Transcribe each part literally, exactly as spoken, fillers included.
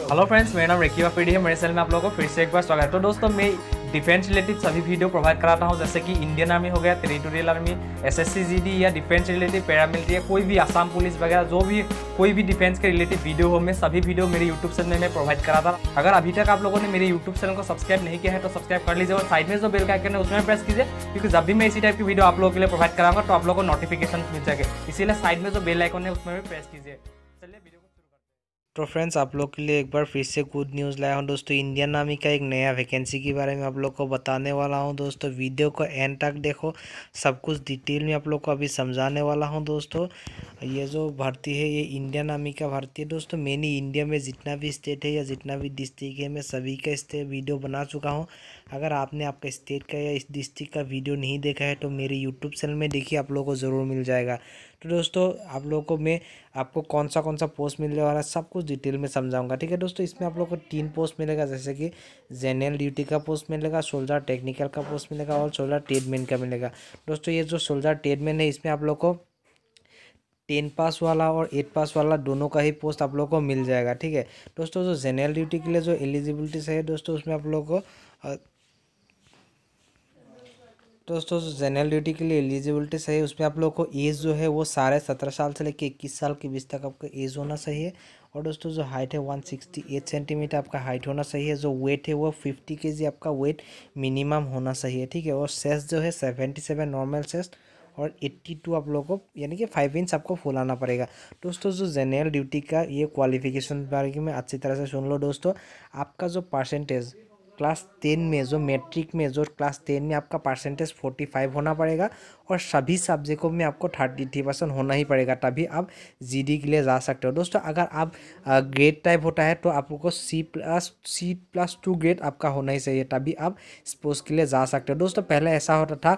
Hello friends, मेरा नाम recce वाफेडी है। मेरे चैनल में आप लोगों को फिर से एक बार स्वागत है। तो दोस्तों, मैं डिफेंस रिलेटेड सभी वीडियो प्रोवाइड कराता हूं, जैसे कि इंडियन आर्मी हो गया, टेरिटोरियल आर्मी, एसएससी जीडी या डिफेंस रिलेटेड पैरामिलिट्री या कोई भी आसाम पुलिस वगैरह जो भी कोई भी डिफेंस के रिलेटेड वीडियो हो, मैं सभी वीडियो मेरे यूट्यूब चैनल में प्रोवाइड कराता। अगर अभी तक आप लोगों ने मेरे यूट्यूब चैनल को सब्सक्राइब नहीं किया है तो सब्सक्राइब कर लीजिए और साइड में जो बेल का आइकन है उसमें प्रेस कीजिए, क्योंकि जब भी मैं इसी टाइप की वीडियो आप लोगों के लिए प्रोवाइड कराऊंगा तो आप लोगों को नोटिफिकेशन मिल जाएगा। इसीलिए साइड में जो बेल आइकन है उसमें भी प्रेस कीजिए। चलिए वीडियो को शुरू करते हैं। तो फ्रेंड्स, आप लोग के लिए एक बार फिर से गुड न्यूज़ लाया हूँ दोस्तों। इंडियन आर्मी का एक नया वैकेंसी के बारे में आप लोग को बताने वाला हूँ दोस्तों। वीडियो को एंड तक देखो, सब कुछ डिटेल में आप लोग को अभी समझाने वाला हूँ दोस्तों। ये जो भर्ती है ये इंडियन आर्मी का भर्ती है दोस्तों। मैंने इंडिया में जितना भी स्टेट है या जितना भी डिस्ट्रिक्ट है मैं सभी का स्टेट वीडियो बना चुका हूँ। अगर आपने आपका स्टेट का या इस डिस्ट्रिक्ट का वीडियो नहीं देखा है तो मेरे यूट्यूब चैनल में देखिए, आप लोगों को ज़रूर मिल जाएगा। तो दोस्तों, आप लोगों को मैं आपको कौन सा कौन सा पोस्ट मिलने वाला है सब कुछ डिटेल में समझाऊंगा, ठीक है दोस्तों। इसमें आप लोग को तीन पोस्ट मिलेगा, जैसे कि जनरल ड्यूटी का पोस्ट मिलेगा, सोल्जर टेक्निकल का पोस्ट मिलेगा और सोल्जर ट्रेडमैन का मिलेगा दोस्तों। ये जो सोल्जर ट्रेडमैन है इसमें आप लोग को टेन पास वाला और एट पास वाला दोनों का ही पोस्ट आप लोग को मिल जाएगा, ठीक है दोस्तों। जो जनरल ड्यूटी के लिए जो एलिजिबिलिटी है दोस्तों, उसमें आप लोग को दोस्तों जो जनरल ड्यूटी के लिए एलिजिबिलिटी सही, उसमें आप लोग को एज जो है वो साढ़े सत्रह साल से लेकर इक्कीस साल के बीच तक आपका एज होना चाहिए। और दोस्तों जो हाइट है वन सिक्सटी एट सेंटीमीटर आपका हाइट होना चाहिए। जो वेट है वो फिफ्टी केजी आपका वेट मिनिमम होना चाहिए, ठीक है। और सेस्ट जो है सेवेंटी सेवन नॉर्मल सेस्ट और एट्टी टू आप लोगों को यानी कि फाइव इंच आपको फुलाना पड़ेगा दोस्तों। जो जनरल ड्यूटी का ये क्वालिफिकेशन बारे में अच्छी तरह से सुन लो दोस्तों। आपका जो परसेंटेज क्लास टेन में, जो मैट्रिक में, जो क्लास टेन में आपका परसेंटेज फोर्टी फाइव होना पड़ेगा और सभी सब्जेक्टों में आपको थर्टी थ्री परसेंट होना ही पड़ेगा, तभी आप जीडी के लिए जा सकते हो दोस्तों। अगर आप ग्रेड टाइप होता है तो आपको C plus C plus two grade आपका होना ही चाहिए, तभी आप स्पोर्ट्स के लिए जा सकते हो दोस्तों। पहले ऐसा होता था,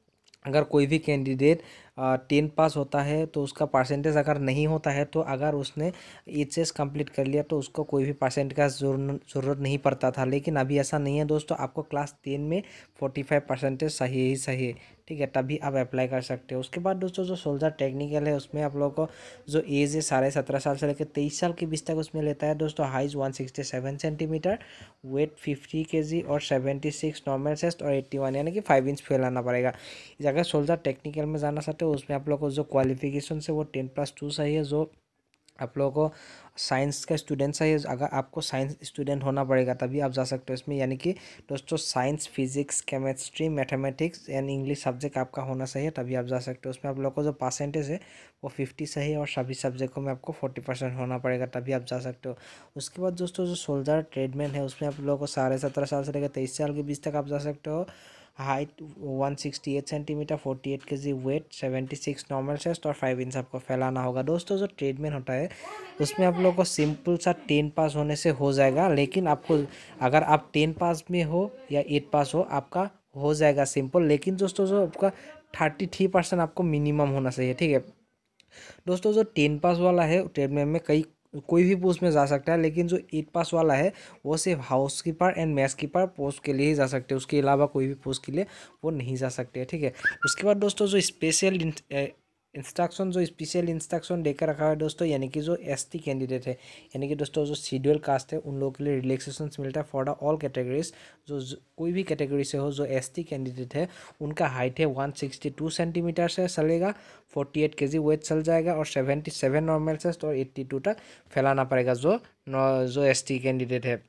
अगर कोई भी कैंडिडेट टेन पास होता है तो उसका परसेंटेज अगर नहीं होता है तो अगर उसने एच एस कंप्लीट कर लिया तो उसको कोई भी परसेंट का ज़रूरत नहीं पड़ता था। लेकिन अभी ऐसा नहीं है दोस्तों, आपको क्लास टेन में फोर्टी फाइव परसेंटेज सही ही सही है, ठीक है, तभी आप अप्लाई कर सकते हो। उसके बाद दोस्तों जो सोल्जर टेक्निकल है उसमें आप लोगों को जो एज है साढ़े सत्रह साल से लेकर तेईस साल के बीच तक उसमें लेता है दोस्तों। Height one sixty seven centimetre, weight fifty K G और सेवेंटी सिक्स नॉर्मल चेस्ट और एट्टी वन यानी कि फाइव इंच फैलाना पड़ेगा। अगर सोल्जर टेक्निकल में जाना चाहते हो उसमें आप लोग को जो क्वालिफिकेशन से वो टेन प्लस टू चाहिए। जो आप लोगों को साइंस का स्टूडेंट चाहिए, अगर आपको साइंस स्टूडेंट होना पड़ेगा तभी आप जा सकते हो इसमें, यानी कि दोस्तों science, physics, chemistry, mathematics and English subject आपका होना चाहिए तभी आप जा सकते हो उसमें। आप लोग को जो परसेंटेज है वो फिफ्टी सही है और सभी सब्जेक्टों में आपको फोर्टी परसेंट होना पड़ेगा तभी आप जा सकते हो। उसके बाद दोस्तों जो सोल्जर ट्रेडमैन है उसमें आप लोगों को साढ़े सत्रह साल से लेकर तेईस साल के बीच तक आप जा सकते हो। Height one sixty eight centimetre, forty eight K G weight, seventy six normal chest और फाइव इंच आपको फैलाना होगा दोस्तों। जो ट्रेडमैन होता है उसमें आप लोगों को सिंपल सा टेन पास होने से हो जाएगा, लेकिन आपको अगर आप टेन पास में हो या एट पास हो आपका हो जाएगा सिंपल। लेकिन दोस्तों जो आपका थर्टी थ्री परसेंट आपको मिनिमम होना चाहिए, ठीक है दोस्तों। जो टेन पास वाला है ट्रेडमैन में कई कोई भी पोस्ट में जा सकता है, लेकिन जो एट पास वाला है वो सिर्फ house keeper and mess keeper post के लिए ही जा सकते हैं, उसके अलावा कोई भी पोस्ट के लिए वो नहीं जा सकते, ठीक है। उसके बाद दोस्तों जो स्पेशल इंस्ट्रक्शन जो स्पेशल इंस्ट्रक्शन देकर रखा है दोस्तों, यानी कि जो एसटी कैंडिडेट है, यानी कि दोस्तों जो शेड्यूल कास्ट है उन लोगों के लिए रिलैक्सेशन मिलता है फॉर द ऑल कैटेगरीज। जो कोई भी कैटेगरी से हो, जो एसटी कैंडिडेट है उनका हाइट है वन सिक्सटी टू सेंटीमीटर से चलेगा, forty eight K G wait चल जाएगा और सेवेंटी सेवन नॉर्मल चेस्ट और एट्टी टू तक फैलाना पड़ेगा जो जो एसटी कैंडिडेट है।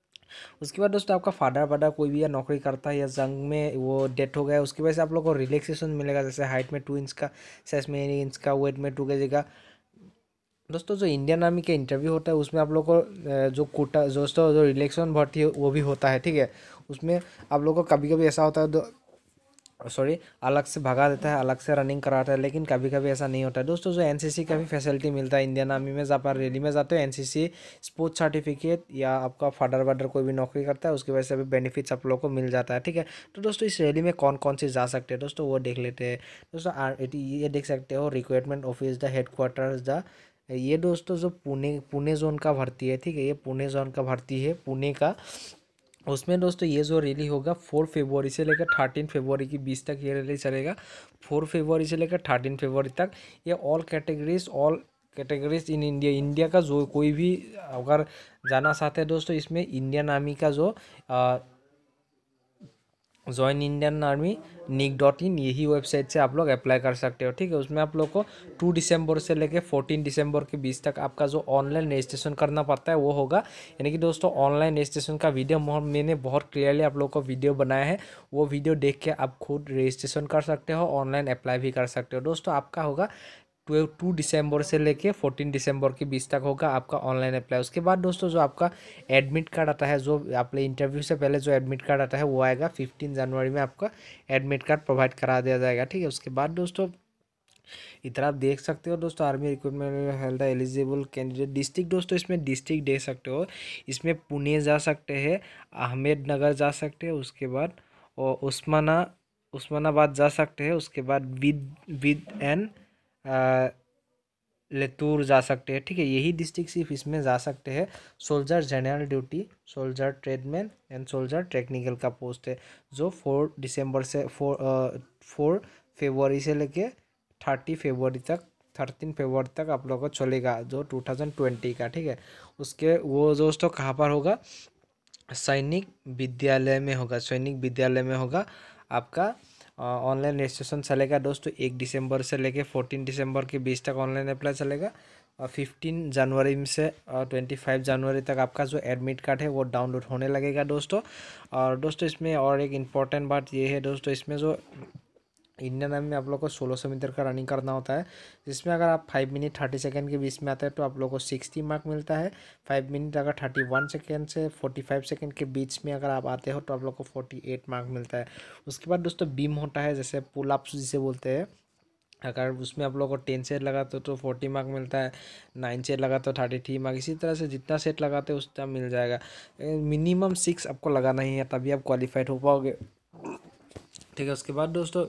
उसके बाद दोस्तों आपका फादर बड़ा कोई भी या नौकरी करता है या जंग में वो डेथ हो गया, उसकी वजह से आप लोग को रिलैक्सेशन मिलेगा, जैसे हाइट में टू इंच का, साइज में इंच का, वेट में टू के जी का। दोस्तों जो इंडियन आर्मी का इंटरव्यू होता है उसमें आप लोग को जो कोटा दोस्तों जो रिलेक्शन भर्ती है वो भी होता है, ठीक है। उसमें आप लोग को कभी कभी ऐसा होता है, सॉरी अलग से भगा देता है, अलग से रनिंग कराता है, लेकिन कभी कभी ऐसा नहीं होता है दोस्तों। जो एनसीसी का भी फैसिलिटी मिलता है इंडियन आर्मी में, जब आप रैली में जाते हो एनसीसी स्पोर्ट्स सर्टिफिकेट या आपका फादर वादर कोई भी नौकरी करता है उसकी वजह से भी बेनिफिट्स आप लोग को मिल जाता है, ठीक है। तो दोस्तों इस रैली में कौन कौन से जा सकते हैं दोस्तों वो देख लेते हैं दोस्तों। ये देख सकते हो, रिक्रूटमेंट ऑफिस द हेडक्वार्टर्स द, ये दोस्तों जो पुणे पुणे जोन का भर्ती है, ठीक है, ये पुणे जोन का भर्ती है पुणे का। उसमें दोस्तों ये जो रैली होगा फोर फरवरी से लेकर थर्टीन फरवरी के बीच तक ये रैली चलेगा। फोर फरवरी से लेकर थर्टीन फरवरी तक ये all categories, all categories in India, India का जो कोई भी अगर जाना चाहते हैं दोस्तों, इसमें इंडियन आर्मी का जो join Indian army nic dot in यही वेबसाइट से आप लोग अप्लाई कर सकते हो, ठीक है। उसमें आप लोग को टू दिसंबर से लेके फोर्टीन दिसंबर के बीच तक आपका जो ऑनलाइन रजिस्ट्रेशन करना पड़ता है वो होगा। यानी कि दोस्तों ऑनलाइन रजिस्ट्रेशन का वीडियो मैंने बहुत क्लियरली आप लोग को वीडियो बनाया है, वो वीडियो देख के आप खुद रजिस्ट्रेशन कर सकते हो, ऑनलाइन अप्लाई भी कर सकते हो। दोस्तों आपका होगा ट्वेल्व टू दिसंबर से लेके फोर्टीन दिसंबर के बीच तक होगा आपका ऑनलाइन अप्लाई। उसके बाद दोस्तों जो आपका एडमिट कार्ड आता है, जो आपने इंटरव्यू से पहले जो एडमिट कार्ड आता है वो आएगा फिफ्टीन जनवरी में, आपका एडमिट कार्ड प्रोवाइड करा दिया जाएगा, ठीक है। उसके बाद दोस्तों इधर आप देख सकते हो दोस्तों army recruitment health eligible candidate district. दोस्तों इसमें डिस्ट्रिक्ट देख सकते हो, इसमें पुणे जा सकते हैं, अहमदनगर जा सकते हैं, उसके बाद और उस्माना उस्मानाबाद जा सकते हैं, उसके बाद विद विद एंड लेतूर जा सकते हैं, ठीक है। यही डिस्ट्रिक्ट सिर्फ इसमें जा सकते हैं। Soldier general duty, soldier tradesman and soldier technical का पोस्ट है, जो फोर दिसंबर से फोर फोर फरवरी से लेके थर्टी फरवरी तक थर्टीन फरवरी तक आप लोगों को चलेगा, जो टू थाउजेंड ट्वेंटी का, ठीक है। उसके वो दोस्तों कहाँ पर होगा, सैनिक विद्यालय में होगा, सैनिक विद्यालय में होगा। आपका ऑनलाइन रजिस्ट्रेशन चलेगा दोस्तों एक दिसंबर से लेके फोर्टीन दिसंबर के बीच तक ऑनलाइन अप्लाई चलेगा, और फिफ्टीन जनवरी से ट्वेंटी फाइव जनवरी तक आपका जो एडमिट कार्ड है वो डाउनलोड होने लगेगा दोस्तों। और दोस्तों इसमें और एक इम्पॉर्टेंट बात ये है दोस्तों, इसमें जो इंडियन आर्मी में आप लोग को सोलह सौ मीटर का रनिंग करना होता है, जिसमें अगर आप फाइव मिनट थर्टी सेकेंड के बीच में आते हैं तो आप लोग को सिक्सटी मार्क मिलता है। फाइव मिनट अगर थर्टी वन सेकेंड से फोर्टी फाइव सेकेंड के बीच में अगर आप आते हो तो आप लोग को फोर्टी एट मार्क मिलता है। उसके बाद दोस्तों बीम होता है, जैसे पुल अप्स जिसे बोलते हैं, अगर उसमें आप लोग को टेन सेट लगाते हो तो फोर्टी मार्क मिलता है, नाइन सेट लगाते हो थर्टी थ्री मार्क, इसी तरह से जितना सेट लगाते हो उतना मिल जाएगा। मिनिमम सिक्स आपको लगाना ही है, तभी आप क्वालिफाइड हो पाओगे, ठीक है। उसके बाद दोस्तों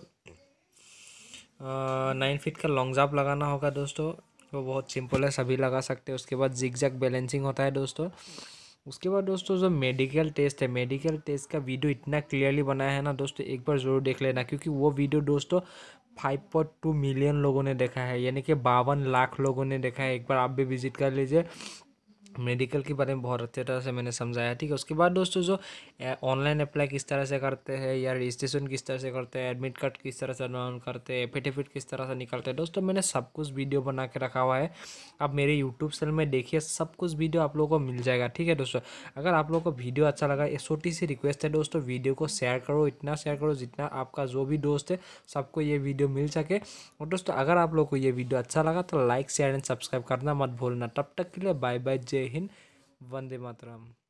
नाइन फीट का लॉन्ग जंप लगाना होगा दोस्तों, वो बहुत सिंपल है, सभी लगा सकते हैं। उसके बाद जिग जैग बैलेंसिंग होता है दोस्तों। उसके बाद दोस्तों जो मेडिकल टेस्ट है, मेडिकल टेस्ट का वीडियो इतना क्लियरली बनाया है ना दोस्तों, एक बार ज़रूर देख लेना, क्योंकि वो वीडियो दोस्तों फाइव पॉइंट टू मिलियन लोगों ने देखा है, यानी कि बावन लाख लोगों ने देखा है। एक बार आप भी विजिट कर लीजिए, मेडिकल के बारे में बहुत अच्छे तरह से मैंने समझाया, ठीक है। उसके बाद दोस्तों जो ऑनलाइन अप्लाई किस तरह से करते हैं, या रजिस्ट्रेशन किस तरह से करते हैं, एडमिट कार्ड किस तरह से डाउनलोड करते हैं, एफिडेविट किस तरह से निकलते हैं दोस्तों, मैंने सब कुछ वीडियो बना के रखा हुआ है। आप मेरे यूट्यूब चैनल में देखिए, सब कुछ वीडियो आप लोगों को मिल जाएगा, ठीक है दोस्तों। अगर आप लोगों को वीडियो अच्छा लगा, ये छोटी सी रिक्वेस्ट है दोस्तों, वीडियो को शेयर करो, इतना शेयर करो जितना आपका जो भी दोस्त है सबको ये वीडियो मिल सके। और दोस्तों अगर आप लोग को ये वीडियो अच्छा लगा तो लाइक शेयर एंड सब्सक्राइब करना मत भूलना। तब तक के लिए बाय बाय, जय हिंद, वंदे मातरम।